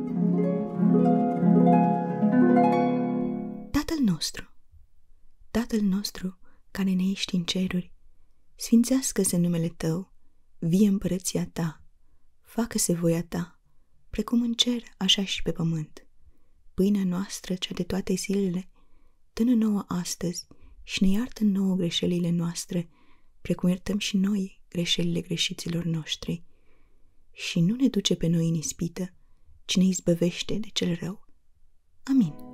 Tatăl nostru, care ne ești în ceruri, sfințească-se numele Tău, vie împărăția Ta, facă-se voia Ta, precum în cer, așa și pe pământ. Pâinea noastră, cea de toate zilele, dă-ne nouă astăzi și ne iartă nouă greșelile noastre, precum iertăm și noi greșelile greșiților noștri. Și nu ne duce pe noi în ispită, ci ne izbăvește de cel rău. Amin.